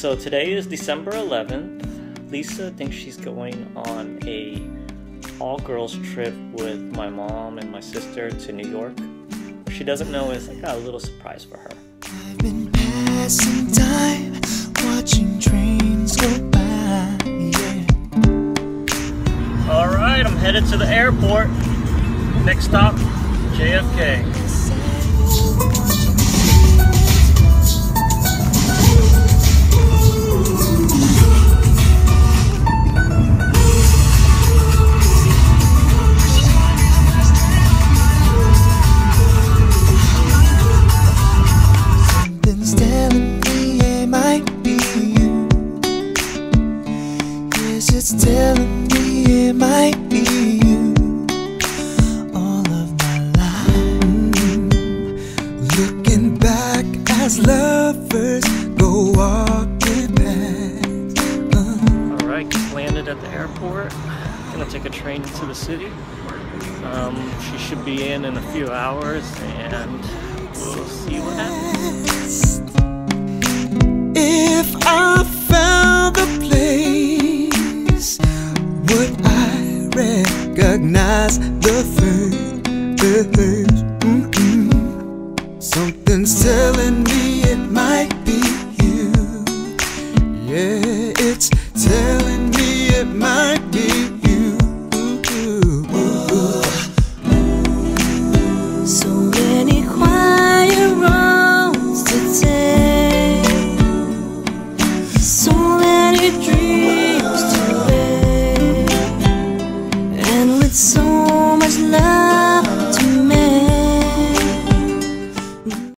So today is December 11th. Lisa thinks she's going on a all-girls trip with my mom and my sister to New York. What she doesn't know is I got a little surprise for her. I've been passing time, watching trains go by, yeah. Alright, I'm headed to the airport. Next stop, JFK. It's telling me it might be you. All of my life, looking back as lovers go walking past. Alright, just landed at the airport. Gonna take a train into the city. She should be in a few hours, and we'll see what happens. If I found the place, would I recognize the first? Something's telling me it might be you. Yeah, it's telling me it might be you. So many quiet roads to take, so many dreams to live, and with so much love